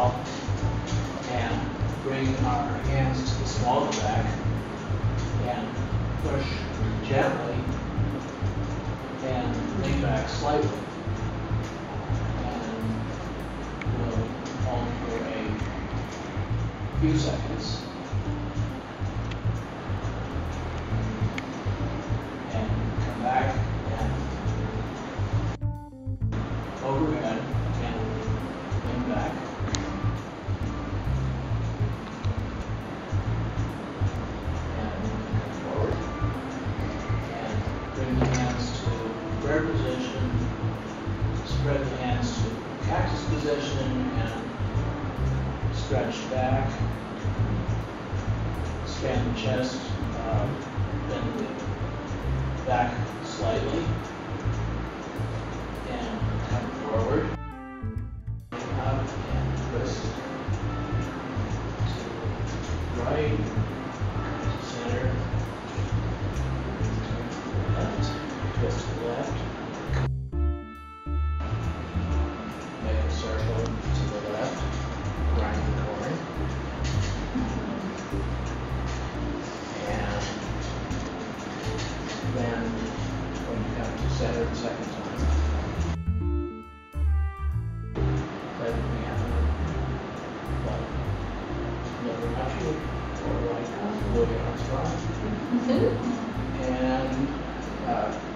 well, and bring our hands to the small of the back and push gently and lean back slightly. And we'll hold for a few seconds. And come back and overhead and lean back. Prayer position, spread the hands to cactus position and stretch back, expand the chest, bend the back slightly, and come forward, up and twist to right, to center, left. Twist to the left. Make a circle to the left. Grind the corner. And then when you come to center the second time, let the hand never natural or right arm, look at our spine. And